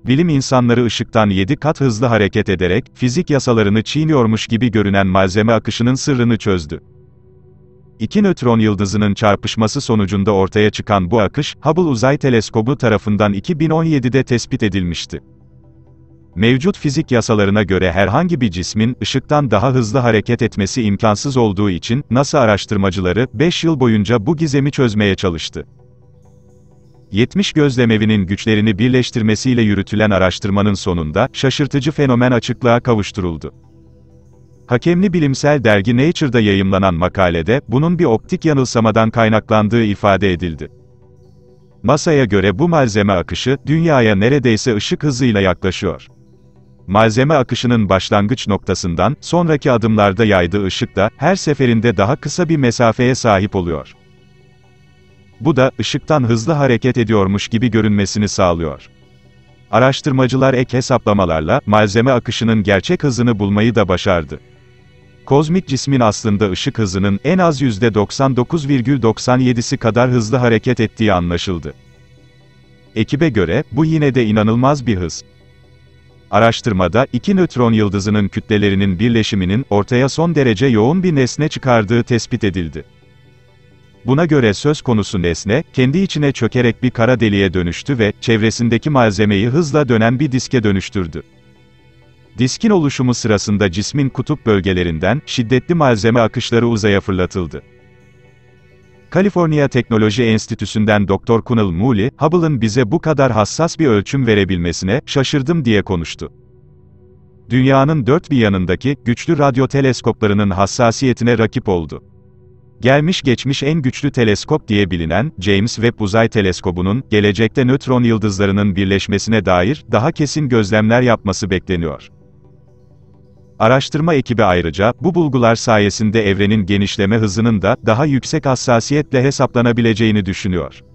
Bilim insanları ışıktan 7 kat hızlı hareket ederek, fizik yasalarını çiğniyormuş gibi görünen malzeme akışının sırrını çözdü. İki nötron yıldızının çarpışması sonucunda ortaya çıkan bu akış, Hubble Uzay Teleskobu tarafından 2017'de tespit edilmişti. Mevcut fizik yasalarına göre herhangi bir cismin, ışıktan daha hızlı hareket etmesi imkansız olduğu için, NASA araştırmacıları, 5 yıl boyunca bu gizemi çözmeye çalıştı. 70 gözlemevinin güçlerini birleştirmesiyle yürütülen araştırmanın sonunda, şaşırtıcı fenomen açıklığa kavuşturuldu. Hakemli bilimsel dergi Nature'da yayımlanan makalede, bunun bir optik yanılsamadan kaynaklandığı ifade edildi. NASA'ya göre bu malzeme akışı, Dünya'ya neredeyse ışık hızıyla yaklaşıyor. Malzeme akışının başlangıç noktasından, sonraki adımlarda yaydığı ışık da, her seferinde daha kısa bir mesafeye sahip oluyor. Bu da, ışıktan hızlı hareket ediyormuş gibi görünmesini sağlıyor. Araştırmacılar ek hesaplamalarla, malzeme akışının gerçek hızını bulmayı da başardı. Kozmik cismin aslında ışık hızının, en az %99,97'si kadar hızlı hareket ettiği anlaşıldı. Ekibe göre, bu yine de inanılmaz bir hız. Araştırmada, iki nötron yıldızının kütlelerinin birleşiminin, ortaya son derece yoğun bir nesne çıkardığı tespit edildi. Buna göre söz konusu nesne, kendi içine çökerek bir kara deliğe dönüştü ve, çevresindeki malzemeyi hızla dönen bir diske dönüştürdü. Diskin oluşumu sırasında cismin kutup bölgelerinden, şiddetli malzeme akışları uzaya fırlatıldı. Kaliforniya Teknoloji Enstitüsü'nden Dr. Kunal Mooley, Hubble'ın bize bu kadar hassas bir ölçüm verebilmesine, şaşırdım diye konuştu. Dünyanın dört bir yanındaki, güçlü radyo teleskoplarının hassasiyetine rakip oldu. Gelmiş geçmiş en güçlü teleskop diye bilinen, James Webb Uzay Teleskobu'nun, gelecekte nötron yıldızlarının birleşmesine dair, daha kesin gözlemler yapması bekleniyor. Araştırma ekibi ayrıca, bu bulgular sayesinde evrenin genişleme hızının da, daha yüksek hassasiyetle hesaplanabileceğini düşünüyor.